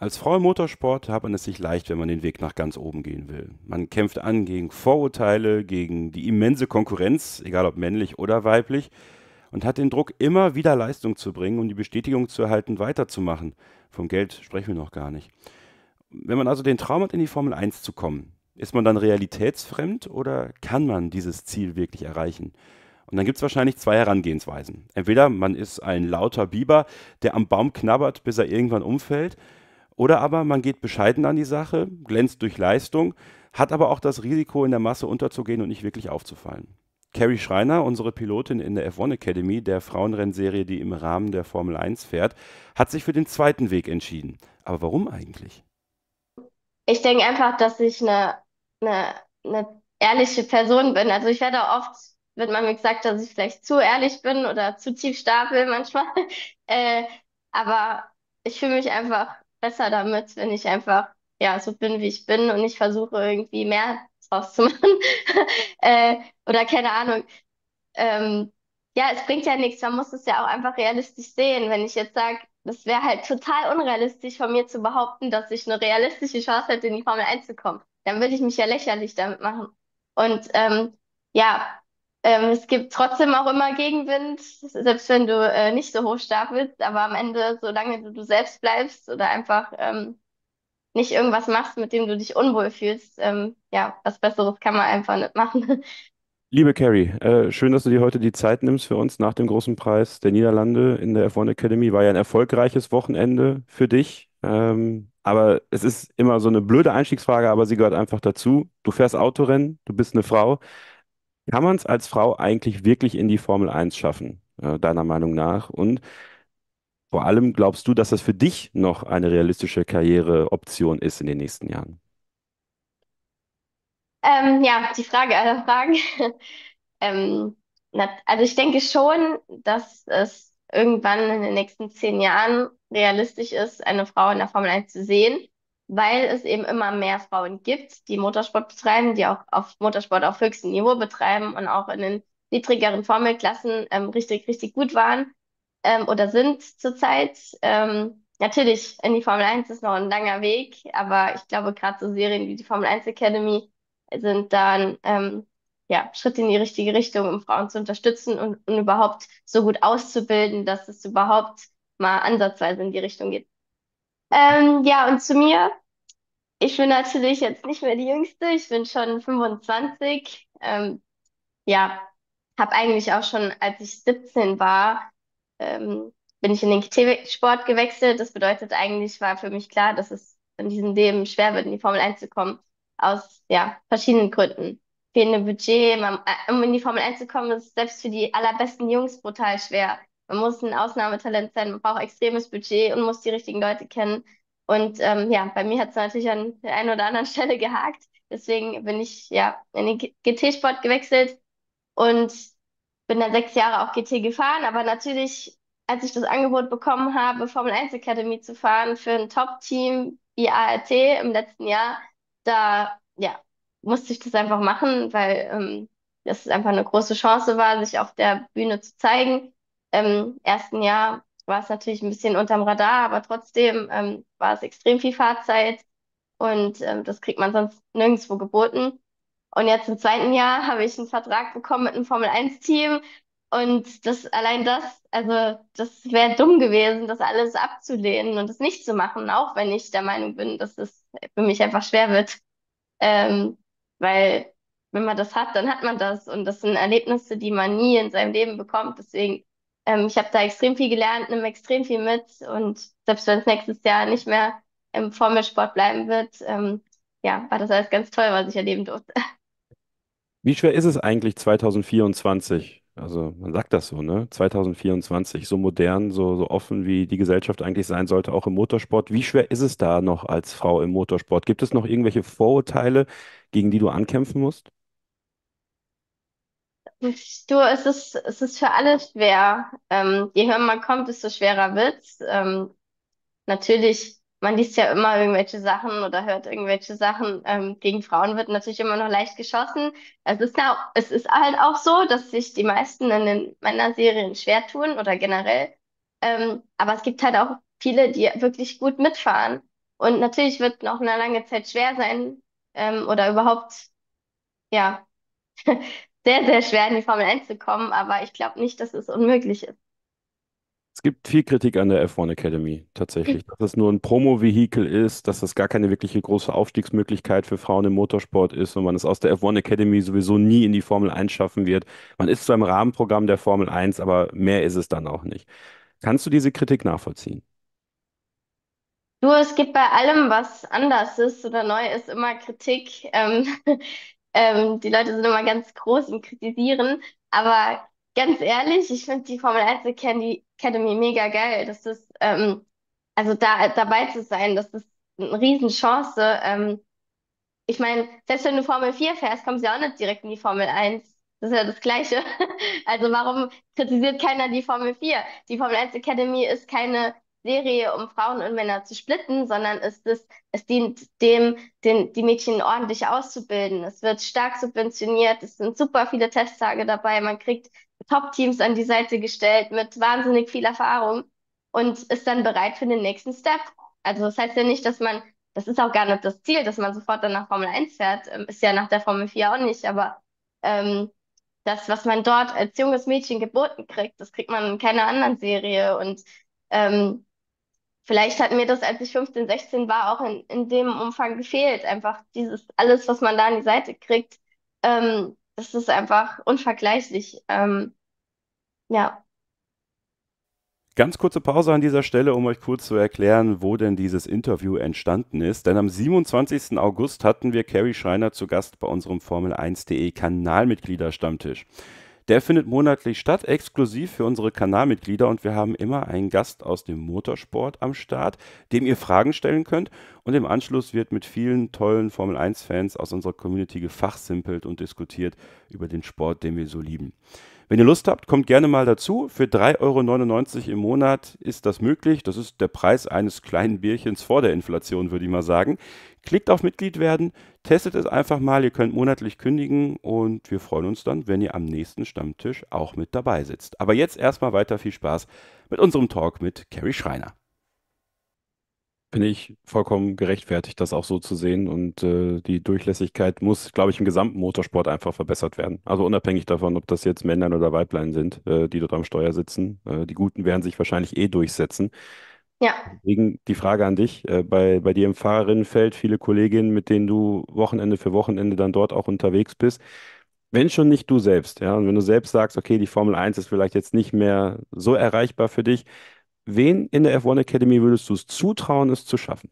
Als Frau im Motorsport hat man es sich leicht, wenn man den Weg nach ganz oben gehen will. Man kämpft an gegen Vorurteile, gegen die immense Konkurrenz, egal ob männlich oder weiblich, und hat den Druck, immer wieder Leistung zu bringen, um die Bestätigung zu erhalten, weiterzumachen. Vom Geld sprechen wir noch gar nicht. Wenn man also den Traum hat, in die Formel 1 zu kommen, ist man dann realitätsfremd oder kann man dieses Ziel wirklich erreichen? Und dann gibt es wahrscheinlich zwei Herangehensweisen. Entweder man ist ein lauter Biber, der am Baum knabbert, bis er irgendwann umfällt, oder aber man geht bescheiden an die Sache, glänzt durch Leistung, hat aber auch das Risiko, in der Masse unterzugehen und nicht wirklich aufzufallen. Carrie Schreiner, unsere Pilotin in der F1 Academy, der Frauenrennserie, die im Rahmen der Formel 1 fährt, hat sich für den zweiten Weg entschieden. Aber warum eigentlich? Ich denke einfach, dass ich eine ehrliche Person bin. Also ich werde auch oft, wird man mir gesagt, dass ich vielleicht zu ehrlich bin oder zu tief stapel manchmal. Äh, aber ich fühle mich einfach besser damit, wenn ich einfach ja so bin, wie ich bin und nicht versuche irgendwie mehr draus zu machen. Oder keine Ahnung. ähm, ja, es bringt ja nichts. Man muss es ja auch einfach realistisch sehen. Wenn ich jetzt sage, das wäre halt total unrealistisch von mir zu behaupten, dass ich eine realistische Chance hätte, in die Formel 1 zu kommen, dann würde ich mich ja lächerlich damit machen. Und ja, es gibt trotzdem auch immer Gegenwind, selbst wenn du nicht so hoch stapelst, aber am Ende, solange du selbst bleibst oder einfach nicht irgendwas machst, mit dem du dich unwohl fühlst, ja, was Besseres kann man einfach nicht machen. Liebe Carrie, schön, dass du dir heute die Zeit nimmst für uns nach dem großen Preis der Niederlande in der F1 Academy. War ja ein erfolgreiches Wochenende für dich. Aber es ist immer so eine blöde Einstiegsfrage, aber sie gehört einfach dazu. Du fährst Autorennen, du bist eine Frau. Kann man es als Frau eigentlich wirklich in die Formel 1 schaffen, deiner Meinung nach? Und vor allem glaubst du, dass das für dich noch eine realistische Karriereoption ist in den nächsten Jahren? Ja, die Frage aller Fragen. Also ich denke schon, dass es irgendwann in den nächsten 10 Jahren realistisch ist, eine Frau in der Formel 1 zu sehen, weil es eben immer mehr Frauen gibt, die Motorsport betreiben, die auch auf Motorsport auf höchstem Niveau betreiben und auch in den niedrigeren Formelklassen richtig, richtig gut waren oder sind zurzeit. Natürlich, in die Formel 1 ist noch ein langer Weg, aber ich glaube, gerade so Serien wie die Formel 1 Academy sind dann ja, Schritte in die richtige Richtung, um Frauen zu unterstützen und überhaupt so gut auszubilden, dass es überhaupt mal ansatzweise in die Richtung geht. Ja, und zu mir, ich bin natürlich jetzt nicht mehr die Jüngste, ich bin schon 25. Ja, habe eigentlich auch schon, als ich 17 war, bin ich in den GT-Sport gewechselt. Das bedeutet eigentlich, war für mich klar, dass es in diesem Leben schwer wird, in die Formel 1 zu kommen, aus ja, verschiedenen Gründen. Fehlende Budget, um in die Formel 1 zu kommen, ist selbst für die allerbesten Jungs brutal schwer. Man muss ein Ausnahmetalent sein, man braucht extremes Budget und muss die richtigen Leute kennen. Und ja, bei mir hat es natürlich an der einen oder anderen Stelle gehakt. Deswegen bin ich ja in den GT-Sport gewechselt und bin dann 6 Jahre auch GT gefahren. Aber natürlich, als ich das Angebot bekommen habe, Formel 1 Academy zu fahren für ein Top-Team wie ART im letzten Jahr, da ja, musste ich das einfach machen, weil das einfach eine große Chance war, sich auf der Bühne zu zeigen. Im ersten Jahr war es natürlich ein bisschen unterm Radar, aber trotzdem war es extrem viel Fahrzeit und das kriegt man sonst nirgendwo geboten. Und jetzt im zweiten Jahr habe ich einen Vertrag bekommen mit einem Formel-1-Team. Und allein das, also das wäre dumm gewesen, das alles abzulehnen und das nicht zu machen, auch wenn ich der Meinung bin, dass es für mich einfach schwer wird. Ähm, weil wenn man das hat, dann hat man das. Und das sind Erlebnisse, die man nie in seinem Leben bekommt. Deswegen, ich habe da extrem viel gelernt, nehme extrem viel mit. Und selbst wenn es nächstes Jahr nicht mehr im Formelsport bleiben wird, ja, war das alles ganz toll, was ich erleben durfte. Wie schwer ist es eigentlich 2024? Also man sagt das so, ne? 2024, so modern, so offen, wie die Gesellschaft eigentlich sein sollte, auch im Motorsport. Wie schwer ist es da noch als Frau im Motorsport? Gibt es noch irgendwelche Vorurteile, gegen die du ankämpfen musst? Du, es ist für alle schwer. Je höher man kommt, desto schwerer wird's. Natürlich, man liest ja immer irgendwelche Sachen oder hört irgendwelche Sachen. Gegen Frauen wird natürlich immer noch leicht geschossen. Es ist halt auch so, dass sich die meisten in den Männerserien schwer tun oder generell. Aber es gibt halt auch viele, die wirklich gut mitfahren. Und natürlich wird noch eine lange Zeit schwer sein, oder überhaupt, ja, sehr, sehr schwer in die Formel 1 zu kommen, aber ich glaube nicht, dass es unmöglich ist. Es gibt viel Kritik an der F1 Academy, tatsächlich. Dass es nur ein Promo-Vehikel ist, dass das gar keine wirkliche große Aufstiegsmöglichkeit für Frauen im Motorsport ist und man es aus der F1 Academy sowieso nie in die Formel 1 schaffen wird. Man ist zwar im Rahmenprogramm der Formel 1, aber mehr ist es dann auch nicht. Kannst du diese Kritik nachvollziehen? Du, es gibt bei allem, was anders ist oder neu ist, immer Kritik. Die Leute sind immer ganz groß im Kritisieren. Aber ganz ehrlich, ich finde die Formel 1 Academy mega geil. Also da dabei zu sein, das ist eine Riesenchance. Ich meine, selbst wenn du Formel 4 fährst, kommst du ja auch nicht direkt in die Formel 1. Das ist ja das Gleiche. Also warum kritisiert keiner die Formel 4? Die Formel 1 Academy ist keine Serie, um Frauen und Männer zu splitten, sondern es dient dem, die Mädchen ordentlich auszubilden. Es wird stark subventioniert, es sind super viele Testtage dabei, man kriegt Top-Teams an die Seite gestellt mit wahnsinnig viel Erfahrung und ist dann bereit für den nächsten Step. Also das heißt ja nicht, das ist auch gar nicht das Ziel, dass man sofort dann nach Formel 1 fährt. Ist ja nach der Formel 4 auch nicht, aber ähm, das, was man dort als junges Mädchen geboten kriegt, das kriegt man in keiner anderen Serie. Und ähm, vielleicht hat mir das, als ich 15, 16 war, auch in dem Umfang gefehlt. Einfach dieses, alles, was man da an die Seite kriegt, das ist einfach unvergleichlich. Ja. Ganz kurze Pause an dieser Stelle, um euch kurz zu erklären, wo denn dieses Interview entstanden ist. Denn am 27. August hatten wir Carrie Schreiner zu Gast bei unserem Formel1.de Kanalmitgliederstammtisch. Der findet monatlich statt, exklusiv für unsere Kanalmitglieder und wir haben immer einen Gast aus dem Motorsport am Start, dem ihr Fragen stellen könnt und im Anschluss wird mit vielen tollen Formel-1-Fans aus unserer Community gefachsimpelt und diskutiert über den Sport, den wir so lieben. Wenn ihr Lust habt, kommt gerne mal dazu. Für 3,99 € im Monat ist das möglich. Das ist der Preis eines kleinen Bierchens vor der Inflation, würde ich mal sagen. Klickt auf Mitglied werden, testet es einfach mal. Ihr könnt monatlich kündigen und wir freuen uns dann, wenn ihr am nächsten Stammtisch auch mit dabei sitzt. Aber jetzt erstmal weiter viel Spaß mit unserem Talk mit Carrie Schreiner. Finde ich vollkommen gerechtfertigt, das auch so zu sehen. Und die Durchlässigkeit muss, glaube ich, im gesamten Motorsport einfach verbessert werden. Also unabhängig davon, ob das jetzt Männlein oder Weiblein sind, die dort am Steuer sitzen. Die Guten werden sich wahrscheinlich eh durchsetzen. Ja. Deswegen die Frage an dich, bei dir im Fahrerinnenfeld, viele Kolleginnen, mit denen du Wochenende für Wochenende dann dort auch unterwegs bist. Wenn schon nicht du selbst, ja, und wenn du selbst sagst, okay, die Formel 1 ist vielleicht jetzt nicht mehr so erreichbar für dich, wen in der F1 Academy würdest du es zutrauen, es zu schaffen?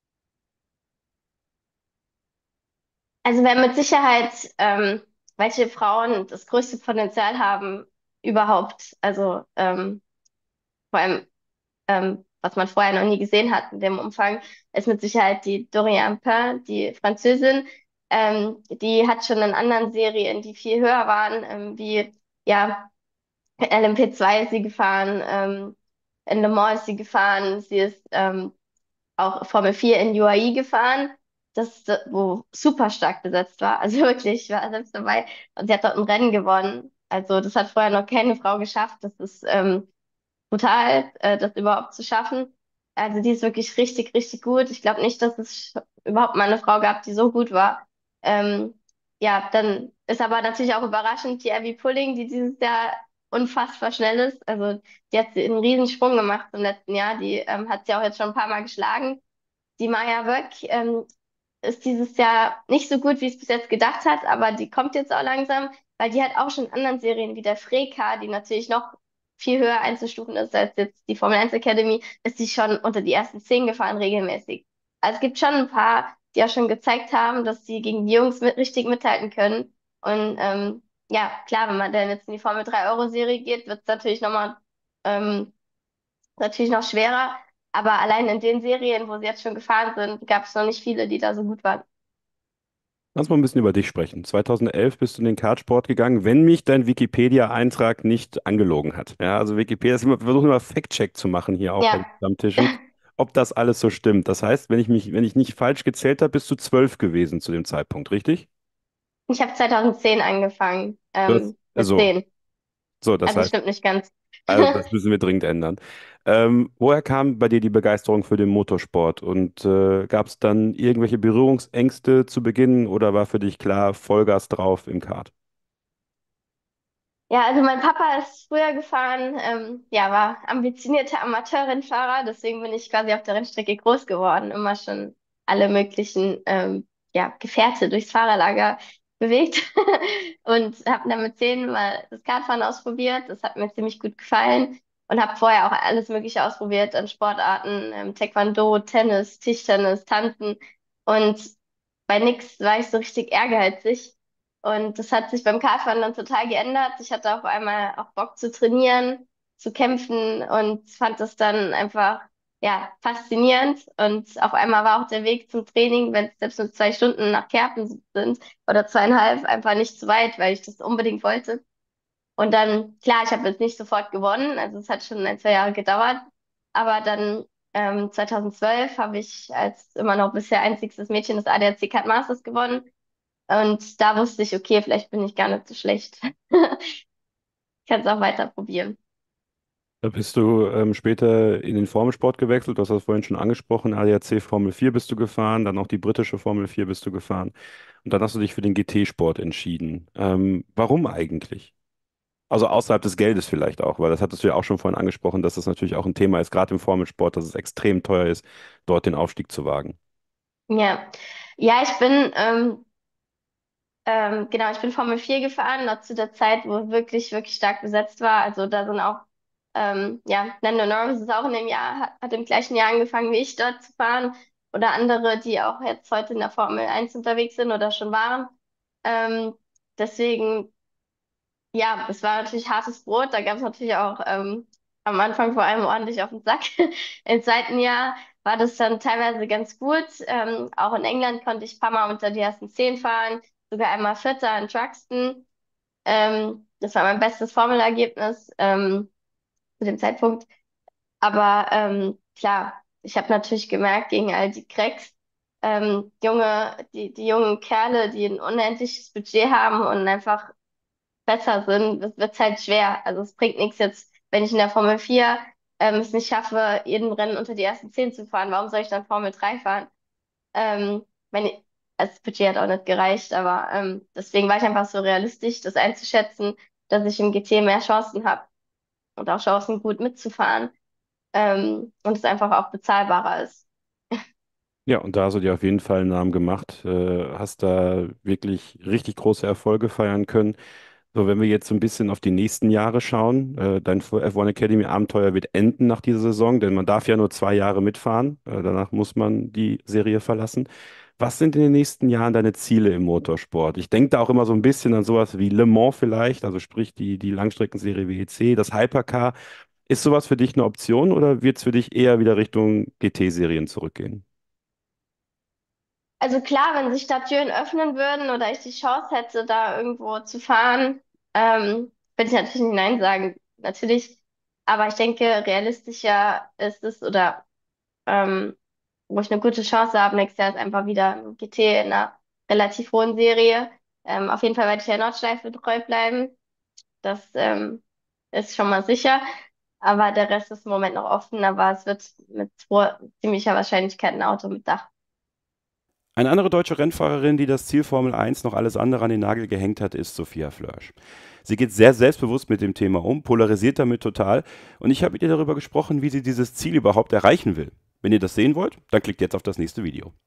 Also wer mit Sicherheit, welche Frauen das größte Potenzial haben überhaupt, also vor allem was man vorher noch nie gesehen hat in dem Umfang, ist mit Sicherheit die Dorian Pain, die Französin. Die hat schon in anderen Serien, die viel höher waren, wie ja, LMP2 ist sie gefahren, in Le Mans ist sie gefahren, sie ist auch Formel 4 in UAE gefahren, wo super stark besetzt war. Also wirklich, ich war selbst dabei und sie hat dort ein Rennen gewonnen. Also das hat vorher noch keine Frau geschafft. Das ist brutal, das überhaupt zu schaffen. Also die ist wirklich richtig, richtig gut. Ich glaube nicht, dass es überhaupt mal eine Frau gab, die so gut war. Ähm, ja, dann ist aber natürlich auch überraschend die Abby Pulling, die dieses Jahr unfassbar schnell ist. Also die hat einen Riesensprung gemacht im letzten Jahr. Die hat sie auch jetzt schon ein paar Mal geschlagen. Die Maya Wöck ist dieses Jahr nicht so gut, wie es bis jetzt gedacht hat, aber die kommt jetzt auch langsam, weil die hat auch schon in anderen Serien wie der Freka, die natürlich noch viel höher einzustufen ist als jetzt die Formel 1 Academy, ist sie schon unter die ersten 10 gefahren regelmäßig. Also es gibt schon ein paar, die auch schon gezeigt haben, dass sie gegen die Jungs richtig mithalten können. Und ja, klar, wenn man dann jetzt in die Formel 3-Euro-Serie geht, wird es ähm, natürlich noch schwerer. Aber allein in den Serien, wo sie jetzt schon gefahren sind, gab es noch nicht viele, die da so gut waren. Lass mal ein bisschen über dich sprechen. 2011 bist du in den Kartsport gegangen, wenn mich dein Wikipedia-Eintrag nicht angelogen hat. Ja, also Wikipedia ist immer, wir versuchen immer Fact-Check zu machen hier auch bei den Ja, Stammtischen, ob das alles so stimmt. Das heißt, wenn ich nicht falsch gezählt habe, bist du 12 gewesen zu dem Zeitpunkt, richtig? ich habe 2010 angefangen, mit So, 10. so, das Also heißt, stimmt nicht ganz. also das müssen wir dringend ändern. Woher kam bei dir die Begeisterung für den Motorsport? Und gab es dann irgendwelche Berührungsängste zu Beginn oder war für dich klar, Vollgas drauf im Kart? Ja, also mein Papa ist früher gefahren, ja, war ambitionierter Amateurrennfahrer, deswegen bin ich quasi auf der Rennstrecke groß geworden, immer schon alle möglichen ja, Gefährte durchs Fahrerlager bewegt und habe dann mit 10 mal das Kartfahren ausprobiert. Das hat mir ziemlich gut gefallen und habe vorher auch alles Mögliche ausprobiert an Sportarten, Taekwondo, Tennis, Tischtennis, Tanzen und bei nix war ich so richtig ehrgeizig. Und das hat sich beim Kartfahren dann total geändert. Ich hatte auf einmal auch Bock zu trainieren, zu kämpfen und fand das dann einfach, ja, faszinierend. Und auf einmal war auch der Weg zum Training, wenn es selbst nur 2 Stunden nach Kerpen sind oder 2,5, einfach nicht zu weit, weil ich das unbedingt wollte. Und dann, klar, ich habe jetzt nicht sofort gewonnen, also es hat schon 1, 2 Jahre gedauert. Aber dann 2012 habe ich als immer noch bisher einziges Mädchen das ADAC Cut Masters gewonnen. Und da wusste ich, okay, vielleicht bin ich gar nicht so schlecht. Ich kann es auch weiter probieren. Da bist du später in den Formelsport gewechselt. Du hast das vorhin schon angesprochen. ADAC Formel 4 bist du gefahren, dann auch die britische Formel 4 bist du gefahren. Und dann hast du dich für den GT-Sport entschieden. Warum eigentlich? Also außerhalb des Geldes vielleicht auch, weil das hattest du ja auch schon vorhin angesprochen, dass das natürlich auch ein Thema ist, gerade im Formelsport, dass es extrem teuer ist, dort den Aufstieg zu wagen. Ja, ja, ich bin genau, ich bin Formel 4 gefahren, noch zu der Zeit, wo wirklich, wirklich stark besetzt war. Also da sind auch, ja, Lando Norris ist auch in dem Jahr, hat im gleichen Jahr angefangen wie ich dort zu fahren. Oder andere, die auch jetzt heute in der Formel 1 unterwegs sind oder schon waren. Ähm, deswegen, ja, das war natürlich hartes Brot. Da gab es natürlich auch am Anfang vor allem ordentlich auf den Sack. Im zweiten Jahr war das dann teilweise ganz gut. Auch in England konnte ich ein paar Mal unter die ersten 10 fahren, sogar einmal Vierter in Truxton. Das war mein bestes Formelergebnis zu dem Zeitpunkt. Aber klar, ich habe natürlich gemerkt, gegen all die Cracks, die jungen Kerle, die ein unendliches Budget haben und einfach besser sind, wird's halt schwer. Also es bringt nichts jetzt, wenn ich in der Formel 4 es nicht schaffe, jeden Rennen unter die ersten 10 zu fahren. Warum soll ich dann Formel 3 fahren? Wenn ich, also das Budget hat auch nicht gereicht, aber deswegen war ich einfach so realistisch, das einzuschätzen, dass ich im GT mehr Chancen habe und auch Chancen, gut mitzufahren und es einfach auch bezahlbarer ist. Ja, und da hast du dir auf jeden Fall einen Namen gemacht, hast da wirklich richtig große Erfolge feiern können. So, wenn wir jetzt so ein bisschen auf die nächsten Jahre schauen, dein F1 Academy Abenteuer wird enden nach dieser Saison, denn man darf ja nur 2 Jahre mitfahren. Danach muss man die Serie verlassen. Was sind in den nächsten Jahren deine Ziele im Motorsport? Ich denke da auch immer so ein bisschen an sowas wie Le Mans vielleicht, also sprich die Langstreckenserie WEC, das Hypercar. Ist sowas für dich eine Option oder wird es für dich eher wieder Richtung GT-Serien zurückgehen? Also klar, wenn sich da Türen öffnen würden oder ich die Chance hätte, da irgendwo zu fahren, würde ich natürlich nicht Nein sagen. Natürlich, aber ich denke, realistischer ist es oder ähm, wo ich eine gute Chance habe, nächstes Jahr ist einfach wieder ein GT in einer relativ hohen Serie. Auf jeden Fall werde ich der Nordschleife treu bleiben. Das ist schon mal sicher. Aber der Rest ist im Moment noch offen, aber es wird mit hoher, ziemlicher Wahrscheinlichkeit ein Auto mit Dach. Eine andere deutsche Rennfahrerin, die das Ziel Formel 1 noch alles andere an den Nagel gehängt hat, ist Sophia Flörsch. Sie geht sehr selbstbewusst mit dem Thema um, polarisiert damit total und ich habe mit ihr darüber gesprochen, wie sie dieses Ziel überhaupt erreichen will. Wenn ihr das sehen wollt, dann klickt jetzt auf das nächste Video.